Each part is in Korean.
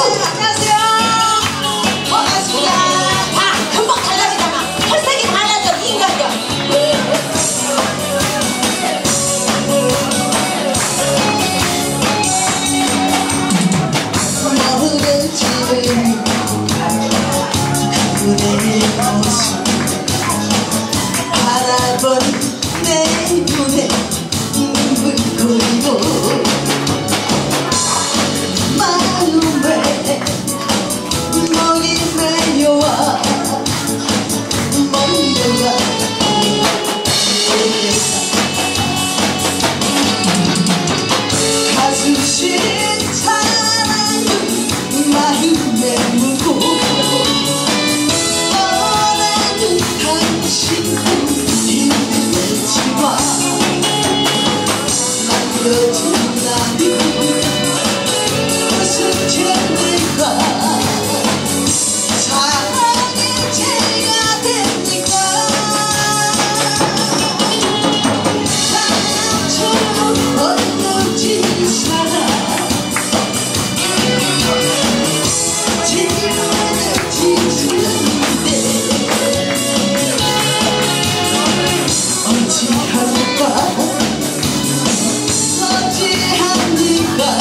안녕하세요. 반갑습니다. 다 금방 달라지잖아. 혈색이 달라져 이 인간들. 너를 지금 그대의 모습 바라본 내 눈에 눈물 고이고 마음에 머리 메려와 머리가 가슴 시린 사랑은 마음에 묻고 떠나는 당신은 힘들지만 남겨진 나는 무슨 죄인가 사랑의 죄가 됩니까 사랑처럼 어려진 사랑 지금은 지수는데 어찌합니까 어찌합니까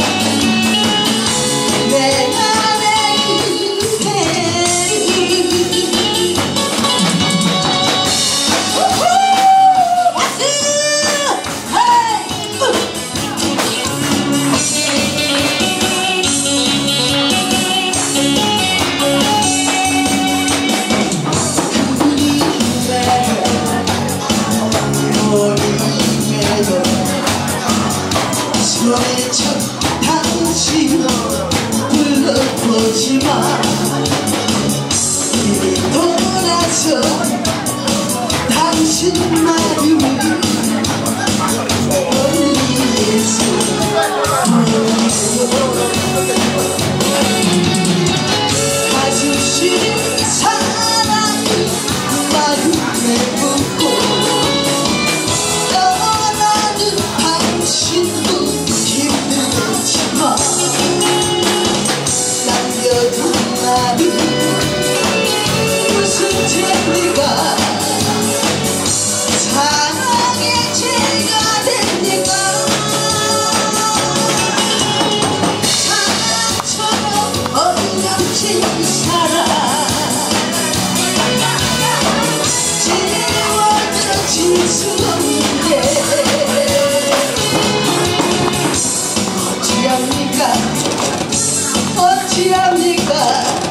내 안에 그대 박수! 소리쳐 당신 불러보지마 이미 돌아서 당신 마음을 돌리겠어 가슴 시린 사랑을 마음에 묻고 떠나는 당신도 힘들지만 남겨둔 나는 무슨 죄가 사랑의 죄가 됩니까 사랑처럼 어렵진 사랑 지워질 수 없는데 어찌합니까 어찌합니까